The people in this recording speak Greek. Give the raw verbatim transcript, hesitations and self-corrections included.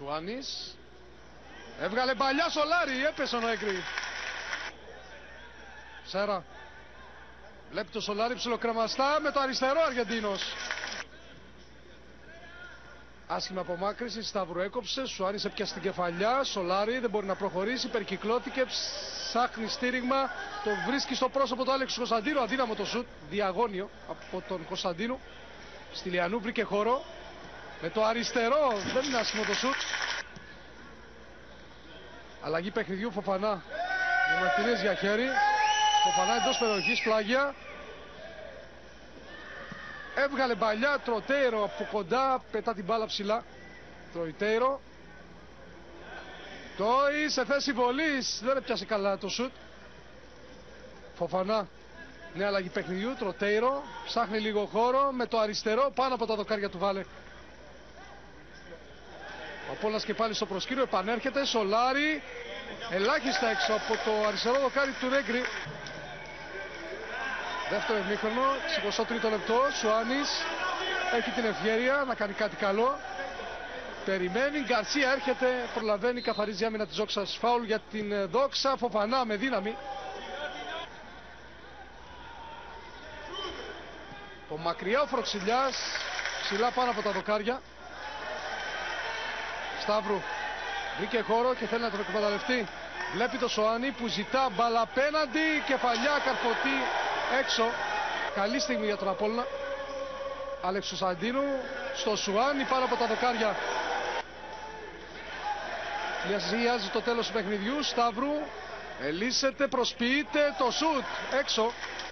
Σουάνης. Έβγαλε παλιά Σολάρι, έπεσε ο Νόγκρι. Σέρα. Βλέπει το Σολάρι ψιλοκρεμαστά με το αριστερό Αργεντίνος. Άσχημη απομάκρυση, Σταύρου έκοψε, Σουάνης έπιασε την κεφαλιά, Σολάρι δεν μπορεί να προχωρήσει, περικυκλώθηκε, ψάχνει στήριγμα, το βρίσκει στο πρόσωπο του Άλεξ Κωνσταντίνου, αδύναμο το σουτ, διαγώνιο από τον Κωνσταντίνου. Στυλιανού βρήκε χώρο, με το αριστερό, δεν είναι άσχημο το σουτ. Αλλαγή παιχνιδιού, Φοφανά, για Μαρτινές για χέρι, Φοφανά εντός περιοχής, πλάγια. Έβγαλε μπαλιά, Τροτέιρο από κοντά, πετά την μπάλα ψηλά. Τροτέιρο. Τόι σε θέση βολής, δεν έπιασε καλά το σουτ. Φοφανά, νέα αλλαγή παιχνιδιού, Τροτέιρο. Ψάχνει λίγο χώρο, με το αριστερό πάνω από τα δοκάρια του βάλε. Ο Απόλλωνας και πάλι στο προσκήνιο, επανέρχεται, Σολάρι. Ελάχιστα έξω από το αριστερό δοκάρι του Νόγκρι. Δεύτερο ημίχρονο, εικοστό τρίτο λεπτό, Σουάνης έχει την ευκαιρία να κάνει κάτι καλό. Περιμένει, Γκαρσία έρχεται, προλαβαίνει, καθαρίζει άμυνα της Δόξας, φάουλ για την Δόξα, Φοφανά με δύναμη. Ο μακριά ο Φροξιλιάς, ψηλά πάνω από τα δοκάρια. Σταύρου, βρήκε χώρο και θέλει να τον εκμεταλλευτεί. Βλέπει το Σοάνι που ζητά μπάλα απέναντι, κεφαλιά, καρφωτή. Έξω, καλή στιγμή για τον Απόλλωνα. Άλεξ Κωνσταντίνου στο Σουάνι πάνω από τα δοκάρια. Πλησιάζει το τέλος του παιχνιδιού. Σταύρου ελίσσεται, προσποιείται το σουτ έξω.